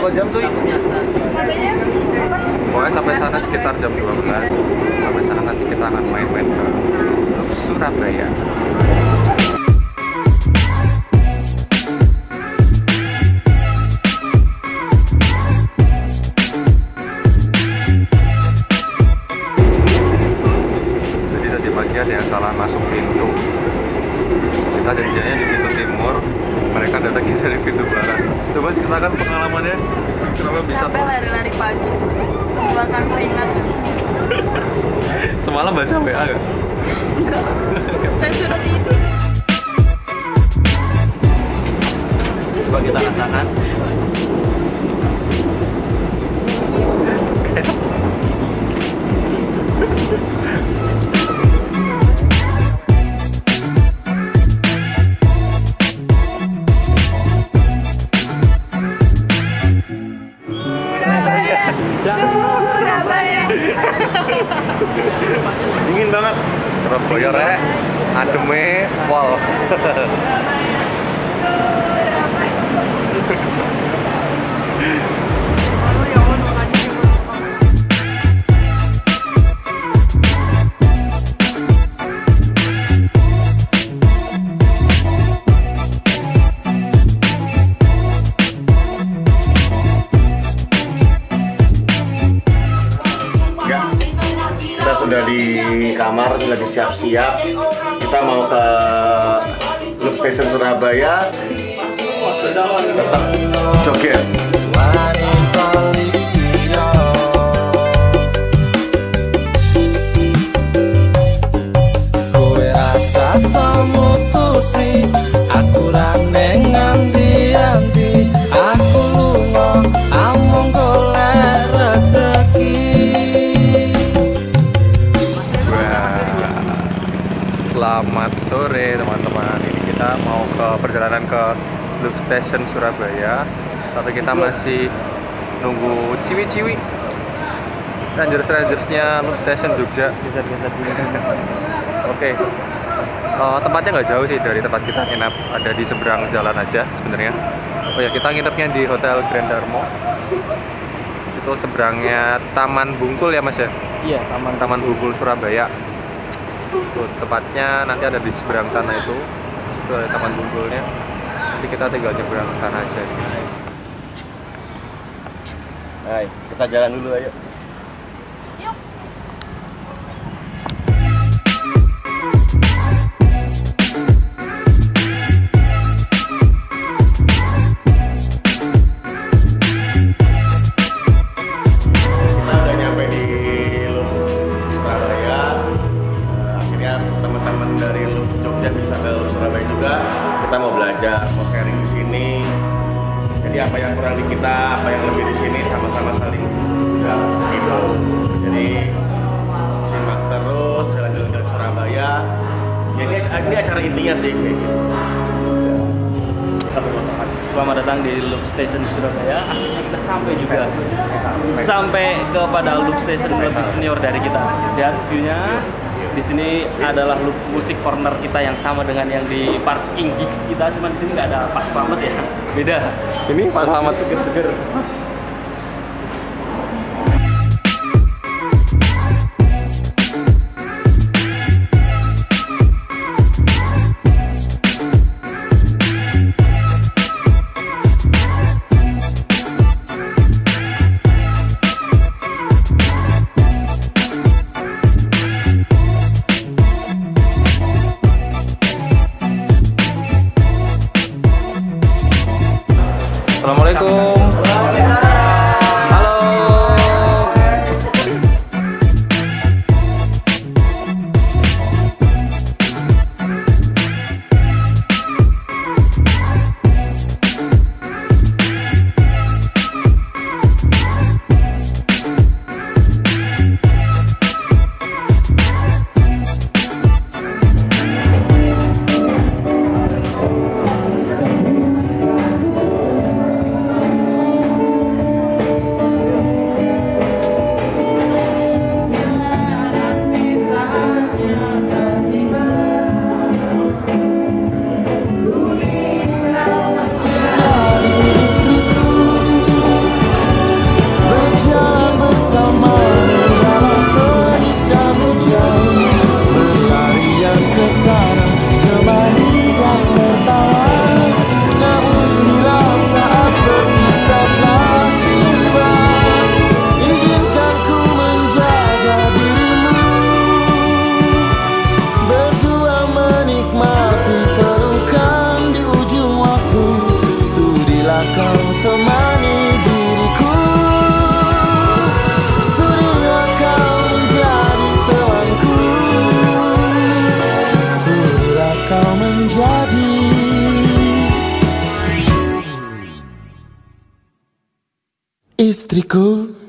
berapa jam tuh? Pokoknya sampai sana sekitar jam 12. Sampai sana nanti kita akan main-main ke Lux Surabaya. Jadi tadi pagi ada yang salah masuk pintu. Kita janjiannya di pintu timur, mereka datangnya dari pintu barat. Coba ceritakan pengalamannya, kenapa bisa capek lari-lari pagi, mengeluarkan keringat. Semalam baca WA nggak? Enggak, saya sudah tidur. Coba kita rasakan. Dingin banget. Surabaya rek, ademe pol. Kita sudah di kamar, lagi siap-siap. Kita mau ke Lux Station Surabaya. Tetap joget. Kowe rasa semutusi aku ra neng nganti-anti, aku lunga amung golek rezeki. Selamat sore teman-teman. Ini kita mau ke perjalanan ke Lux Station Surabaya, tapi kita masih nunggu ciwi-ciwi Rangers-Rangersnya Lux Station Jogja. Oke. Tempatnya nggak jauh sih dari tempat kita nginap, ada di seberang jalan aja sebenarnya. Oh ya, kita nginepnya di Hotel Grand Darmo. Itu seberangnya Taman Bungkul ya Mas ya? Iya, Taman Bungkul Surabaya. Tuh, tepatnya nanti ada di seberang sana itu. Itu ada Taman Bungkulnya. Nanti kita tinggal nyebrang ke sana aja. Hai, kita jalan dulu ayo. Yuk. Kita udah nyampe di Lux Surabaya. Akhirnya teman-teman dari Lux Jogja bisa ke Lux Surabaya juga. Kita mau belajar, mau sharing di sini. Jadi apa yang kurang di kita, apa yang lebih di sini, sama-sama saling gitu. Jadi simak terus jalan-jalan ke Surabaya. Jadi ini acara intinya sih kayak gitu. Selamat datang di Lux Station Surabaya. Akhirnya kita sampai juga. Sampai kepada Lux Station lebih senior dari kita. Dan view-nya di sini adalah musik corner kita yang sama dengan yang di parking gigs kita, cuman di sini nggak ada Pak Slamet ya. Beda. Ini Pak Selamat Seger-seger. Assalamualaikum. istriku.